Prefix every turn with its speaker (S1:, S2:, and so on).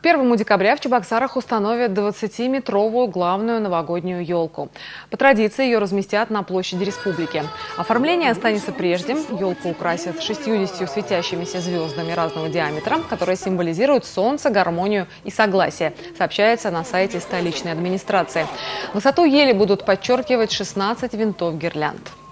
S1: 1 декабря в Чебоксарах установят 20-метровую главную новогоднюю елку. По традиции ее разместят на площади республики. Оформление останется прежним. Елку украсят 60 светящимися звездами разного диаметра, которые символизируют солнце, гармонию и согласие, сообщается на сайте столичной администрации. Высоту ели будут подчеркивать 16 винтов гирлянд.